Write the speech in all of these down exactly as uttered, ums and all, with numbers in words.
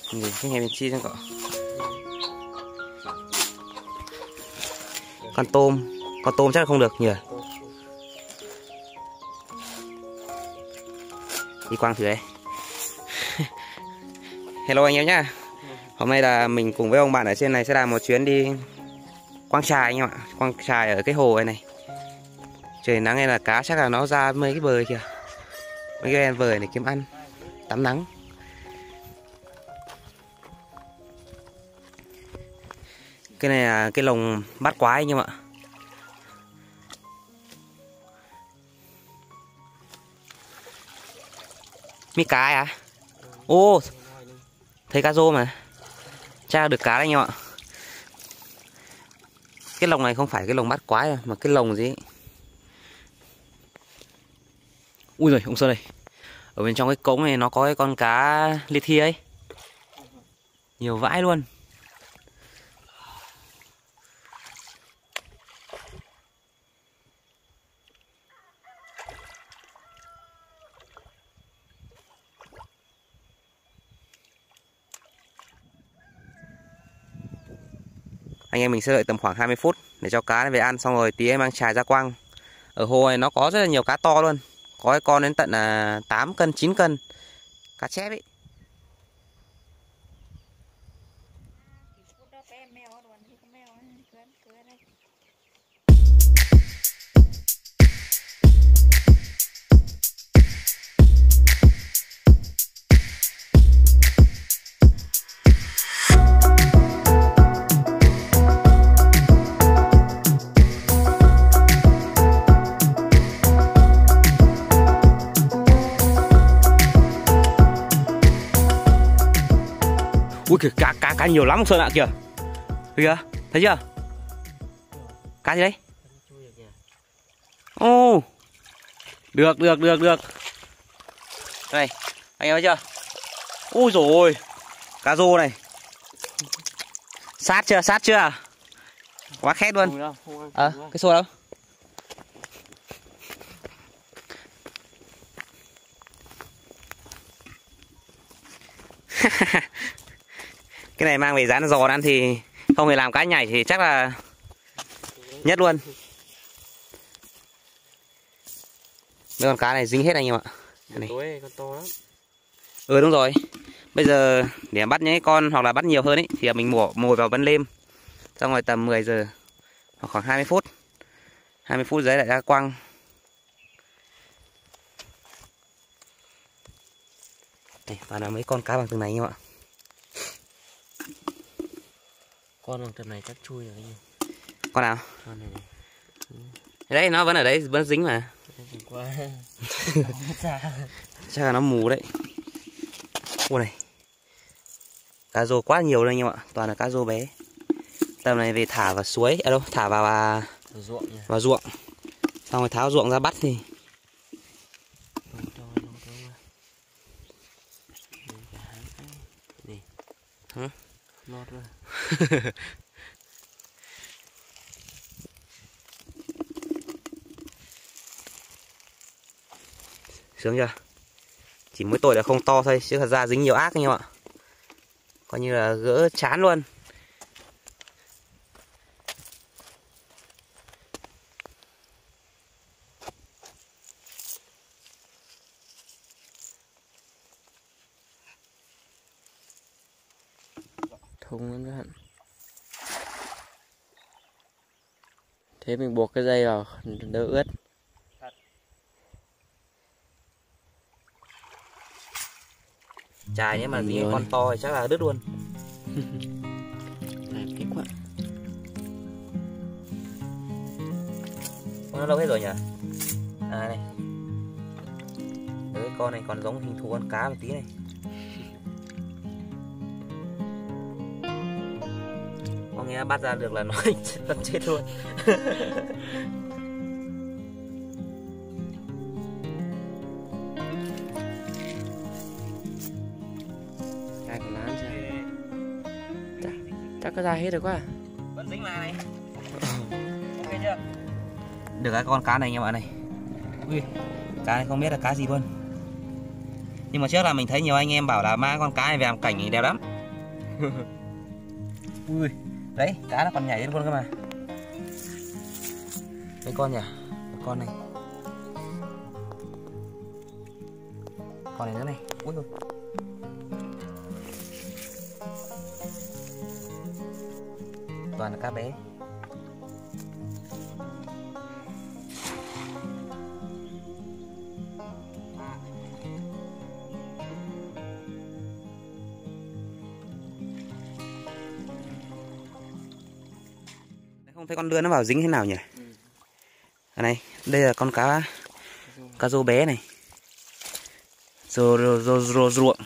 Nhìn cái này bên chi xem cậu. Con tôm, con tôm chắc là không được nhỉ. Đi quăng thử đây. Hello anh em nhá. Hôm nay là mình cùng với ông bạn ở trên này sẽ làm một chuyến đi quăng chài anh em ạ. Quăng chài ở cái hồ này này. Trời nắng này là cá chắc là nó ra mấy cái bờ kìa. Mấy cái ven bờ này kiếm ăn, tắm nắng. Cái này là cái lồng bắt quái anh em ạ. Mi cá à? Ô, thấy cá rô mà. Cha được cá đấy anh em ạ. Cái lồng này không phải cái lồng bắt quái mà cái lồng gì. Ui giời, ông Sơn này. Ở bên trong cái cống này nó có cái con cá li thi ấy. Nhiều vãi luôn. Anh em mình sẽ đợi tầm khoảng hai mươi phút để cho cá về ăn, xong rồi tí em mang chài ra quăng. Ở hồ này nó có rất là nhiều cá to luôn. Có cái con đến tận là tám cân, chín cân. Cá chép ấy. Ui kìa, cá, cá, cá nhiều lắm Sơn ạ kìa. Kìa, thấy chưa? Cá gì đấy? Ô, được, được, được, được. Đây, anh em thấy chưa? Ui dồi ôi, cá rô này. Sát chưa, sát chưa? Quá khét luôn. Ờ, à, cái xô đâu? Cái này mang về rán giò ăn thì không hề làm cá nhảy thì chắc là nhất luôn. Mấy con cá này dính hết anh em ạ. Này. Con to lắm. Ừ đúng rồi. Bây giờ để bắt những con hoặc là bắt nhiều hơn ấy thì mình mổ mồi vào ban đêm. Xong rồi tầm mười giờ hoặc khoảng hai mươi phút. hai mươi phút giấy lại ra quăng. Đây, và là mấy con cá bằng từng này anh em ạ. Con bằng tầm này chắc chui rồi anh em. Con nào? Con này này. Đấy, nó vẫn ở đấy, vẫn dính mà. Quá. Chắc là nó mù đấy. Ủa này. Cá rô quá nhiều đây anh em ạ. Toàn là cá rô bé. Tầm này về thả vào suối. À đâu, thả vào vào ruộng nha. Vào ruộng. Xong rồi tháo ruộng ra bắt thì. Hả? Lọt rồi. Sướng chưa? Chỉ mỗi tội là không to thôi, chứ thật ra dính nhiều ác anh em ạ. Coi như là gỡ chán luôn. Thùng lắm. Thế mình buộc cái dây vào đỡ ướt. Chài nếu mà dính con to thì chắc là đứt luôn. Đẹp cái quá. Nó đâu hết rồi nhỉ? À này. Đấy, con này còn giống hình thù con cá một tí này. Con nghe bắt ra được là nói vẫn chết luôn. Ai còn lán chưa? Chắc, chắc có ra hết rồi quá. Vẫn dính mà này. Ok chưa? Được cái con cá này anh em ạ này. Ui, cá này không biết là cá gì luôn. Nhưng mà trước là mình thấy nhiều anh em bảo là mang con cá này về làm cảnh thì đẹp lắm. Ui, đấy, cá nó còn nhảy lên con cơ mà. Mấy con nhỉ? Một con này. Con này nữa này. Ui rồi. Toàn là cá bé. Không thấy con lươn nó vào dính thế nào nhỉ? Ừ. À này, đây là con cá cá rô bé này. Rô rô rô rô ruộng.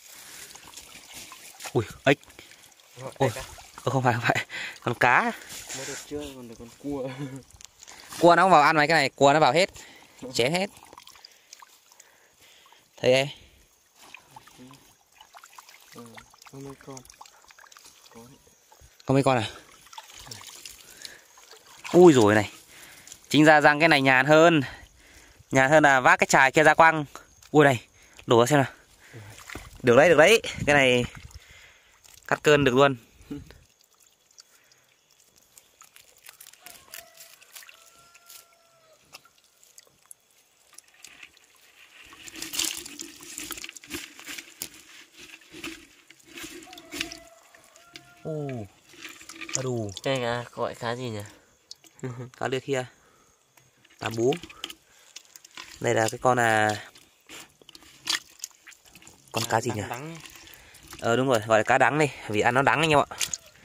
Ui, ếch. Ôi, không phải không phải, con cá. Mới được chưa, còn được con cua. Cua nó không vào ăn mấy cái này, cua nó vào hết, chén hết. Thấy ấy. Ừ, có mấy con. Có. Có mấy con à? Ui rồi này. Chính ra rằng cái này nhàn hơn. Nhàn hơn là vác cái chài kia ra quăng. Ui này, đổ ra xem nào. Được đấy, được đấy. Cái này cắt cơn được luôn. Ồ, cá đù. Đây à, gọi cá gì nhỉ? Cá lươn kia. Cá bú. Đây là cái con là con cá gì nhỉ? Đắng. Ờ đúng rồi, gọi là cá đắng đi, vì ăn nó đắng anh em ạ.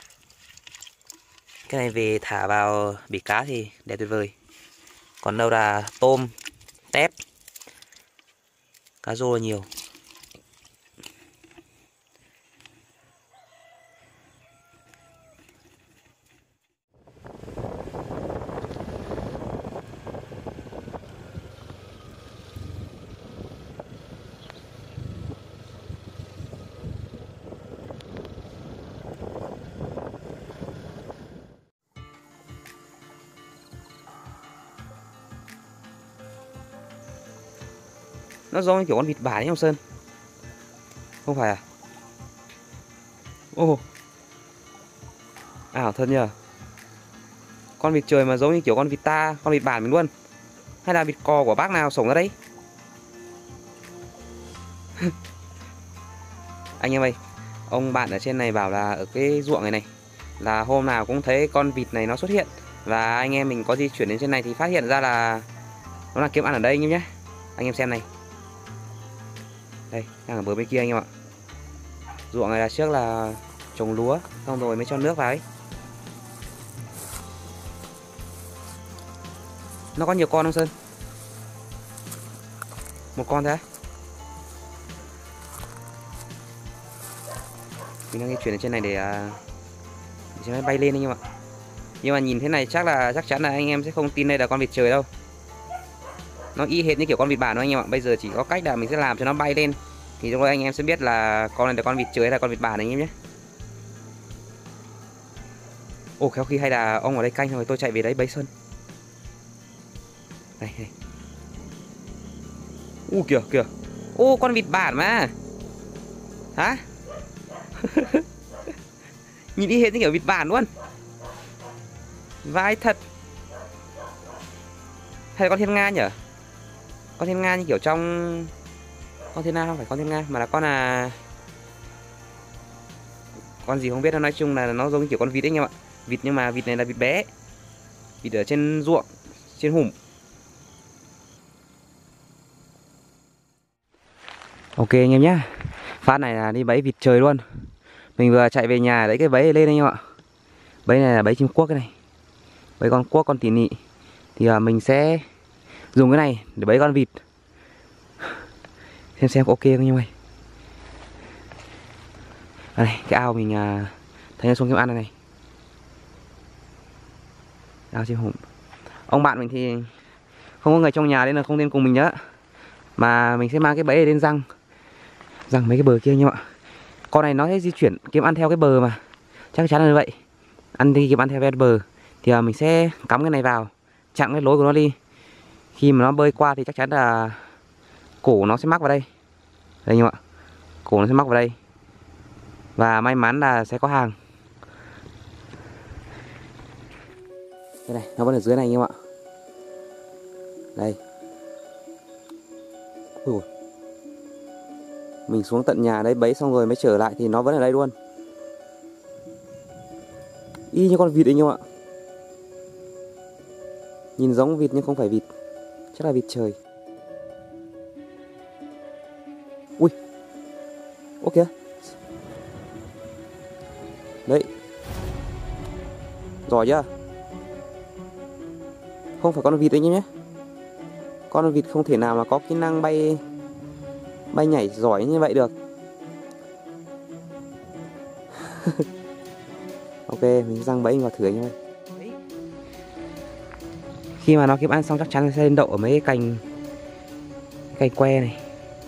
Cái này về thả vào bể cá thì đẹp tuyệt vời. Còn đâu là tôm, tép, cá rô là nhiều. Nó giống như kiểu con vịt bản ấy không Sơn? Không phải à? Ồ, oh. Ảo thật nhờ. Con vịt trời mà giống như kiểu con vịt ta, con vịt bản mình luôn. Hay là vịt cò của bác nào sống ra đấy? Anh em ơi, ông bạn ở trên này bảo là ở cái ruộng này này là hôm nào cũng thấy con vịt này nó xuất hiện. Và anh em mình có di chuyển đến trên này thì phát hiện ra là nó là kiếm ăn ở đây anh em nhé. Anh em xem này. Đây, đang ở bờ bên kia anh em ạ. Ruộng này là trước là trồng lúa, xong rồi mới cho nước vào ấy. Nó có nhiều con không Sơn? Một con thôi á? Mình đang di chuyển đến trên này để, để cho nó bay lên anh em ạ. Nhưng mà nhìn thế này chắc là chắc chắn là anh em sẽ không tin đây là con vịt trời đâu. Nó y hệt như kiểu con vịt bản thôi anh em ạ. Bây giờ chỉ có cách là mình sẽ làm cho nó bay lên, thì lúc đó anh em sẽ biết là con này là con vịt trời hay là con vịt bản anh em nhé. Ồ, khéo khi hay là ông ở đây canh rồi tôi chạy về đấy bấy Sơn. Đây, đây. U kìa kìa. Ô, con vịt bản mà. Hả? Nhìn y hệt như kiểu vịt bản luôn. Vai thật. Hay là con thiên nga nhỉ? Con thiên nga như kiểu trong... Con thiên nga không phải con thiên nga, mà là con là... Con gì không biết, nói chung là nó giống như kiểu con vịt ấy anh em ạ. Vịt nhưng mà vịt này là vịt bé. Vịt ở trên ruộng, trên hùm. Ok anh em nhé. Phát này là đi bẫy vịt trời luôn. Mình vừa chạy về nhà lấy cái bẫy lên anh em ạ. Bẫy này là bẫy chim cuốc cái này. Bẫy con cuốc, con tỉ nị. Thì uh, mình sẽ dùng cái này để bẫy con vịt. Xem xem có ok không anh em ơi. À đây, cái ao mình uh, thấy nó xuống kiếm ăn này này. Ao chim hùm. Ông bạn mình thì không có người trong nhà nên là không nên cùng mình nữa. Mà mình sẽ mang cái bẫy lên răng. Răng mấy cái bờ kia anh em ạ. Con này nó sẽ di chuyển kiếm ăn theo cái bờ mà. Chắc chắn là như vậy. Ăn đi kiếm ăn theo cái bờ. Thì uh, mình sẽ cắm cái này vào, chặn cái lối của nó đi. Khi mà nó bơi qua thì chắc chắn là cổ nó sẽ mắc vào đây. Đây anh em ạ. Cổ nó sẽ mắc vào đây. Và may mắn là sẽ có hàng. Đây này, nó vẫn ở dưới này anh em ạ. Đây. Ui. Mình xuống tận nhà đấy bấy xong rồi mới trở lại thì nó vẫn ở đây luôn. Y như con vịt anh em ạ. Nhìn giống vịt nhưng không phải vịt. Chắc là vịt trời. Ui. Ô kìa. Đấy. Giỏi chưa? Không phải con vịt anh em nhé. Con vịt không thể nào mà có kỹ năng bay bay nhảy giỏi như vậy được. Ok, mình răng bẫy vào thử anh em ơi. Khi mà nó kiếm ăn xong chắc chắn sẽ lên đậu ở mấy cái cành cành que này.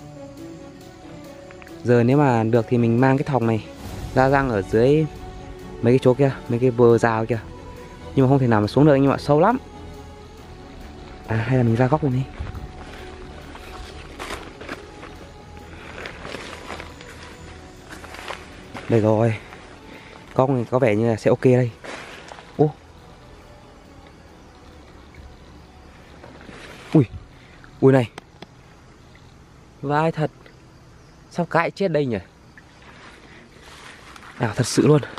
Giờ nếu mà được thì mình mang cái thòng này ra răng ở dưới mấy cái chỗ kia, mấy cái bờ rào kia. Nhưng mà không thể nào mà xuống được anh em ạ, sâu lắm. À hay là mình ra góc này đi. Đây rồi. Góc này có vẻ như là sẽ ok đây. Ô. Ui. Ui này. Vai thật. Sao cãi chết đây nhỉ? Ảo thật sự luôn.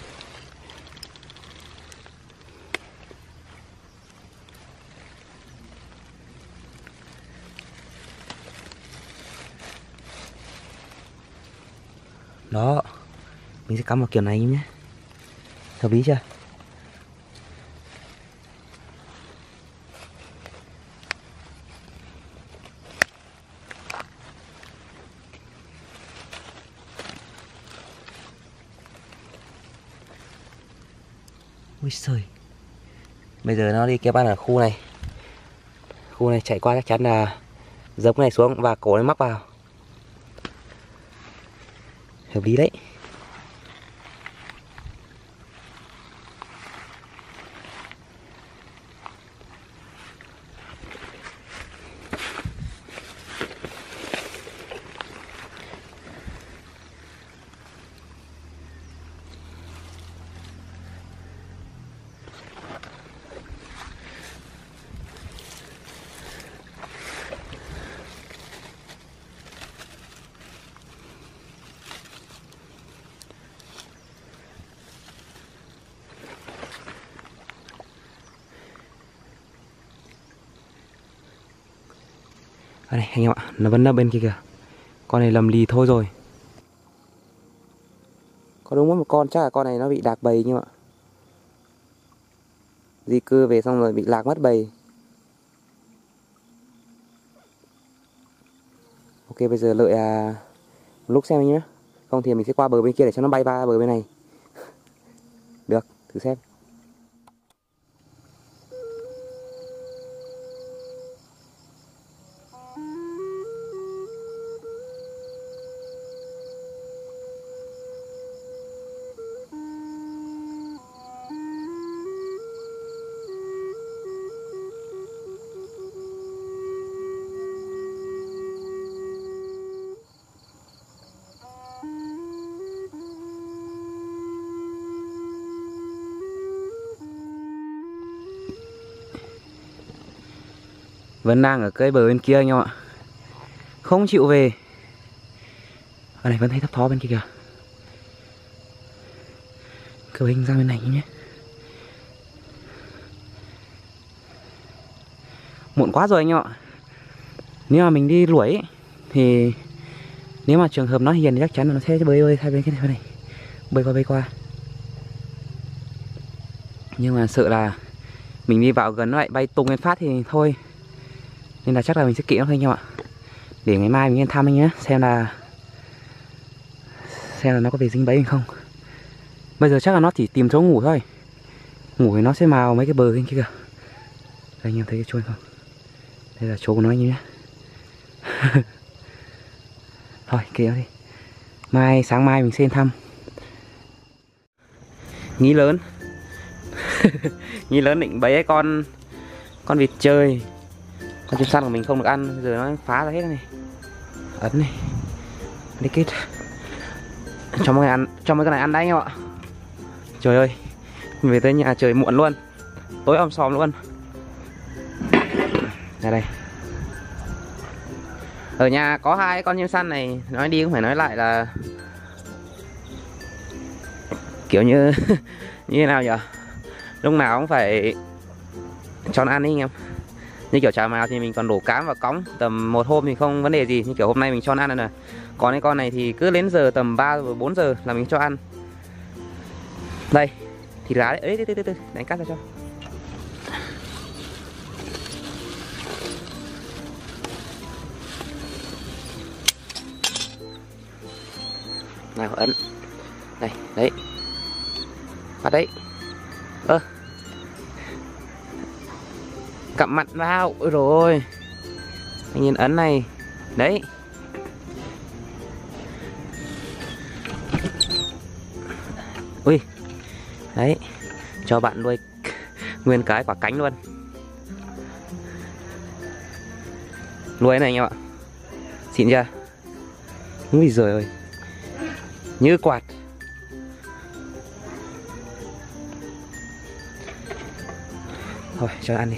Đó. Mình sẽ cắm vào kiểu này nhé. Hợp lý chưa? Ui trời. Bây giờ nó đi kẹp ăn ở khu này. Khu này chạy qua chắc chắn là giấm cái này xuống và cổ nó mắc vào. Hợp lý đấy. Ở đây anh em ạ, nó vẫn ở bên kia kìa. Con này lầm lì thôi rồi. Có đúng một con, chắc là con này nó bị lạc bầy anh em ạ. Di cư về xong rồi bị lạc mất bầy. Ok, bây giờ lợi à, một lúc xem anh nhé. Không thì mình sẽ qua bờ bên kia để cho nó bay qua bờ bên này. Được, thử xem. Vẫn đang ở cái bờ bên kia anh em ạ. Không chịu về. Ở này vẫn thấy thấp thó bên kia kìa. Cờ hình ra bên này nhé. Muộn quá rồi anh em ạ. Nếu mà mình đi đuổi ấy, thì nếu mà trường hợp nó hiền thì chắc chắn là nó sẽ bơi bơi hai bên cái này. Bơi qua bơi qua. Nhưng mà sợ là mình đi vào gần nó lại bay tung lên phát thì thôi. Nên là chắc là mình sẽ kỹ nó thôi anh em ạ. Để ngày mai mình lên thăm anh nhé. Xem là Xem là nó có về dính bẫy hay không. Bây giờ chắc là nó chỉ tìm chỗ ngủ thôi. Ngủ thì nó sẽ mào mấy cái bờ bên kia kìa. Đây anh em thấy cái chuôi không? Đây là chỗ của nó anh em nhé. Thôi kệ nó đi. Mai sáng mai mình sẽ lên thăm. Nghĩ lớn. Nghĩ lớn định bẫy con Con vịt chơi. Con chim săn của mình không được ăn. Giờ nó phá ra hết này. Ấn này. Đi kết. Cho mọi người ăn, cho mấy cái này ăn đấy anh em ạ. Trời ơi, về tới nhà trời muộn luôn, tối om sòm luôn. Ra đây. Ở nhà có hai con chim săn này, nói đi cũng phải nói lại là kiểu như như thế nào nhỉ? Lúc nào cũng phải cho nó ăn ấy anh em. Như kiểu chả mèo thì mình còn đổ cám vào cống tầm một hôm thì không vấn đề gì, như kiểu hôm nay mình cho nó ăn rồi. Còn cái con này thì cứ đến giờ tầm ba giờ bốn giờ là mình cho ăn. Đây, thịt gà đấy, ấy đấy, đấy, đấy, đánh cắt ra cho. Nào ấn. Đây, đấy. Bắt đấy. Ơ. Cặm mặt vào. Ôi rồi. Anh nhìn ấn này. Đấy. Ui. Đấy. Cho bạn nuôi nguyên cái quả cánh luôn. Nuôi này anh em ạ. Xịn chưa? Ui giời ơi. Như quạt. Thôi cho ăn đi.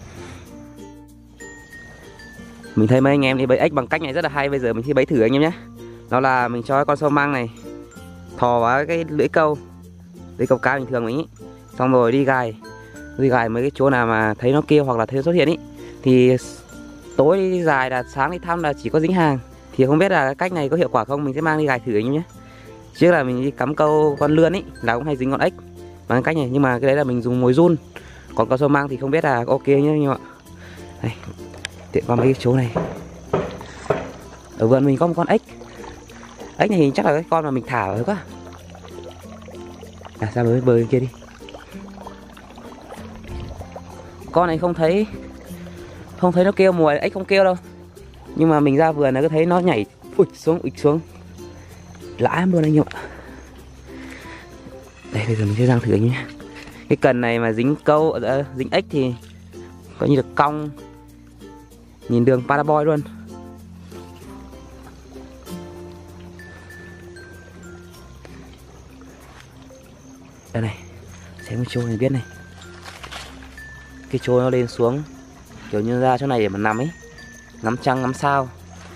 Mình thấy mấy anh em đi bẫy ếch bằng cách này rất là hay. Bây giờ mình sẽ bẫy thử anh em nhé. Đó là mình cho con sâu măng này thò vào cái lưỡi câu, lưỡi câu cá bình thường mình ý. Xong rồi đi gài, đi gài mấy cái chỗ nào mà thấy nó kêu hoặc là thấy nó xuất hiện ý. Thì tối đi dài là sáng đi thăm là chỉ có dính hàng. Thì không biết là cách này có hiệu quả không, mình sẽ mang đi gài thử anh em nhé. Trước là mình đi cắm câu con lươn ý là cũng hay dính con ếch bằng cách này, nhưng mà cái đấy là mình dùng mồi run. Còn con sâu mang thì không biết là ok nhé anh em ạ. Đây, tiện qua mấy cái chỗ này. Ở vườn mình có một con ếch. Ếch này chắc là cái con mà mình thả vào quá. À ra bơi bơi kia đi. Con này không thấy không thấy nó kêu mùi, ếch không kêu đâu. Nhưng mà mình ra vườn là cứ thấy nó nhảy ụt xuống ụt xuống. Lã em luôn anh em ạ. Đây bây giờ mình sẽ rang thử anh nhé. Cái cần này mà dính câu uh, dính ếch thì coi như là cong, nhìn đường paraboy luôn. Đây này, xem cái trôi này biết này. Cái trôi nó lên xuống kiểu như ra chỗ này để mà nằm ấy, ngắm trăng ngắm sao.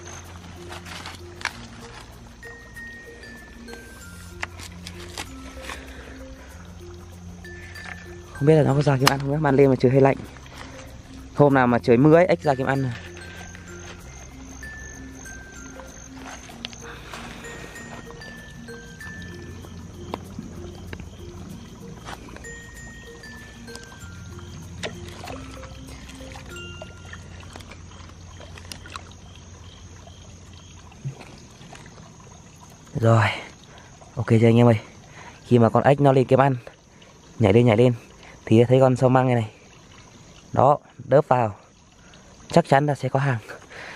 Không biết là nó có ra kiếm ăn không nhé, ban đêm mà trời hơi lạnh. Hôm nào mà trời mưa ấy, ếch ra kiếm ăn này. Rồi, ok chưa anh em ơi. Khi mà con ếch nó lên kiếm ăn, nhảy lên nhảy lên thì thấy con sâu măng này này. Đó, đớp vào. Chắc chắn là sẽ có hàng.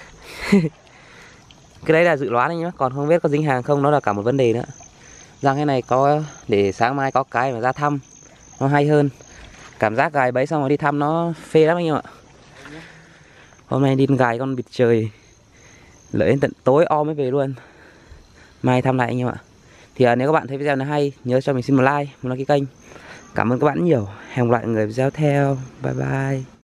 Cái đấy là dự đoán anh nhé, còn không biết có dính hàng không, nó là cả một vấn đề nữa. Rằng cái này có để sáng mai có cái mà ra thăm nó hay hơn. Cảm giác gài bẫy xong rồi đi thăm nó phê lắm anh em ạ. Hôm nay đi gài con vịt trời lợi đến tận tối om mới về luôn. Mai thăm lại anh em ạ. Thì à, nếu các bạn thấy video này hay, nhớ cho mình xin một like, một đăng ký kênh. Cảm ơn các bạn nhiều. Hẹn gặp lại người video theo. Bye bye.